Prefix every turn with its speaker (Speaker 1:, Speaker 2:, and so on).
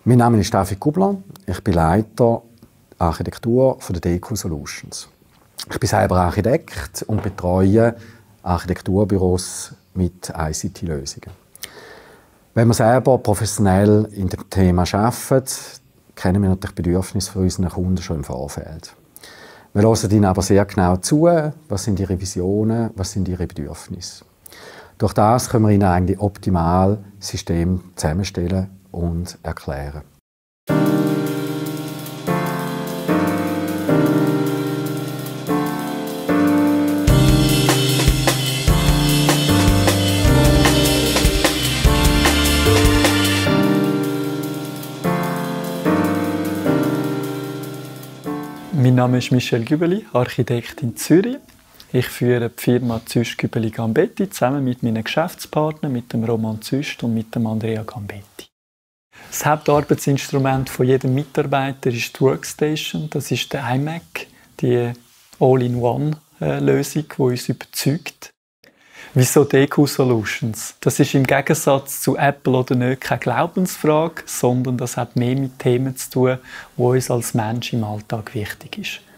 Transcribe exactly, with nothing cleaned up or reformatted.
Speaker 1: Mein Name ist David Gubler. Ich bin Leiter Architektur von der Deco Solutions. Ich bin selber Architekt und betreue Architekturbüros mit I C T-Lösungen. Wenn wir selber professionell in dem Thema arbeiten, kennen wir natürlich die Bedürfnisse von unseren Kunden schon im Vorfeld. Wir hören ihnen aber sehr genau zu, was sind ihre Visionen, was sind ihre Bedürfnisse. Durch das können wir ihnen eigentlich optimal das System zusammenstellen und erklären.
Speaker 2: Mein Name ist Michel Gübeli, Architekt in Zürich. Ich führe die Firma Züst Gübeli Gambetti zusammen mit meinen Geschäftspartnern, mit dem Roman Züst und mit dem Andrea Gambetti. Das Hauptarbeitsinstrument von jedem Mitarbeiter ist die Workstation. Das ist der iMac, die All-in-One-Lösung, die uns überzeugt. Wieso Deco Solutions? Das ist im Gegensatz zu Apple oder nicht keine Glaubensfrage, sondern das hat mehr mit Themen zu tun, die uns als Mensch im Alltag wichtig ist.